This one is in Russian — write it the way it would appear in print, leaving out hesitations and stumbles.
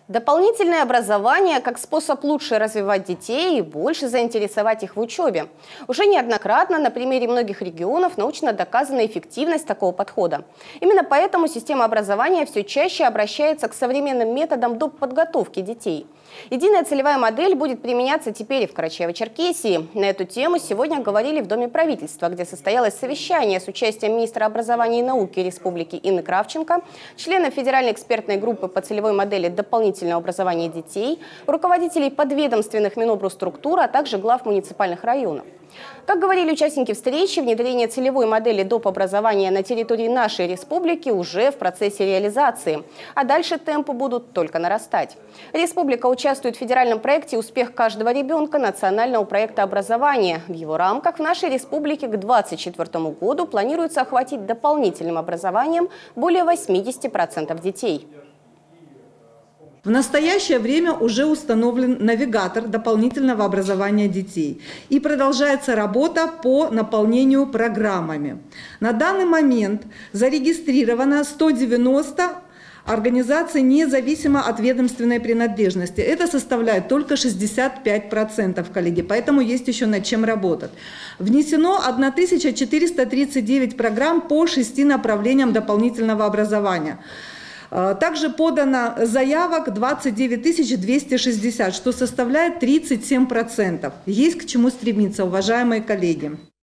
Дополнительное образование как способ лучше развивать детей и больше заинтересовать их в учебе. Уже неоднократно на примере многих регионов научно доказана эффективность такого подхода. Именно поэтому система образования все чаще обращается к современным методам доп. Подготовки детей. Единая целевая модель будет применяться теперь и в Карачаево-Черкесии. На эту тему сегодня говорили в Доме правительства, где состоялось совещание с участием министра образования и науки Республики Инны Кравченко, членов Федеральной экспертной группы по целевой модели дополнительного образования детей, руководителей подведомственных Минобрструктур, а также глав муниципальных районов. Как говорили участники встречи, внедрение целевой модели доп. Образования на территории нашей республики уже в процессе реализации, а дальше темпы будут только нарастать. Республика участвует в федеральном проекте «Успех каждого ребенка» национального проекта образования. В его рамках в нашей республике к 2024 году планируется охватить дополнительным образованием более 80% детей. В настоящее время уже установлен навигатор дополнительного образования детей и продолжается работа по наполнению программами. На данный момент зарегистрировано 190 организаций независимо от ведомственной принадлежности. Это составляет только 65%, коллеги, поэтому есть еще над чем работать. Внесено 1439 программ по 6 направлениям дополнительного образования. Также подано заявок 29 260, что составляет 37%. Есть к чему стремиться, уважаемые коллеги.